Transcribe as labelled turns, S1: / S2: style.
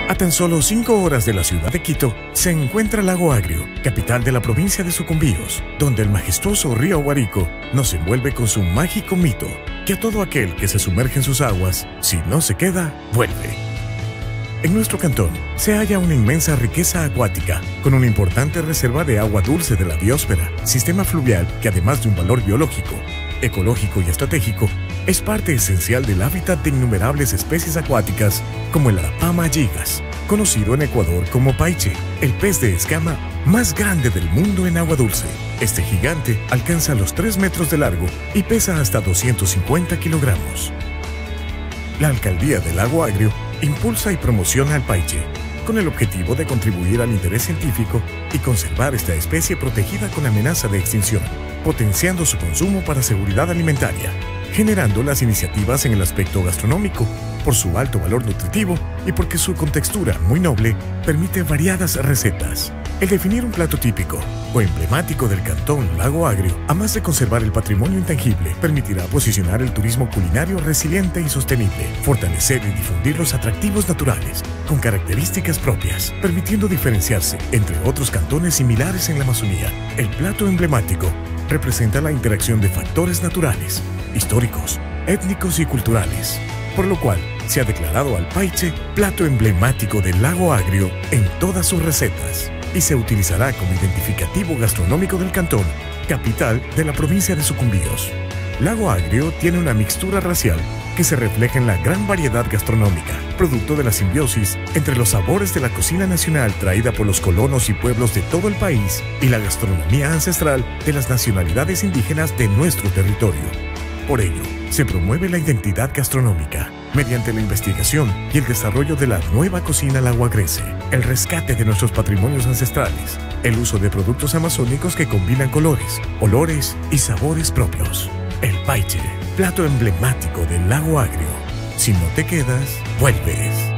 S1: A tan solo 5 horas de la ciudad de Quito se encuentra Lago Agrio, capital de la provincia de Sucumbíos, donde el majestuoso río Guarico nos envuelve con su mágico mito, que a todo aquel que se sumerge en sus aguas, si no se queda, vuelve. En nuestro cantón se halla una inmensa riqueza acuática, con una importante reserva de agua dulce de la biosfera, sistema fluvial que además de un valor biológico, ecológico y estratégico, es parte esencial del hábitat de innumerables especies acuáticas como el Arapama gigas, conocido en Ecuador como paiche, el pez de escama más grande del mundo en agua dulce. Este gigante alcanza los 3 metros de largo y pesa hasta 250 kilogramos. La Alcaldía del Lago Agrio impulsa y promociona al paiche, con el objetivo de contribuir al interés científico y conservar esta especie protegida con amenaza de extinción, potenciando su consumo para seguridad alimentaria, generando las iniciativas en el aspecto gastronómico, por su alto valor nutritivo y porque su contextura muy noble permite variadas recetas. El definir un plato típico o emblemático del cantón Lago Agrio, además de conservar el patrimonio intangible, permitirá posicionar el turismo culinario resiliente y sostenible, fortalecer y difundir los atractivos naturales con características propias, permitiendo diferenciarse entre otros cantones similares en la Amazonía. El plato emblemático representa la interacción de factores naturales, históricos, étnicos y culturales, por lo cual se ha declarado al paiche plato emblemático del Lago Agrio en todas sus recetas y se utilizará como identificativo gastronómico del cantón, capital de la provincia de Sucumbíos. Lago Agrio tiene una mixtura racial que se refleja en la gran variedad gastronómica, producto de la simbiosis entre los sabores de la cocina nacional traída por los colonos y pueblos de todo el país y la gastronomía ancestral de las nacionalidades indígenas de nuestro territorio. Por ello, se promueve la identidad gastronómica mediante la investigación y el desarrollo de la nueva cocina laguagrense, el rescate de nuestros patrimonios ancestrales, el uso de productos amazónicos que combinan colores, olores y sabores propios. El paiche, plato emblemático del Lago Agrio. Si no te quedas, vuelves.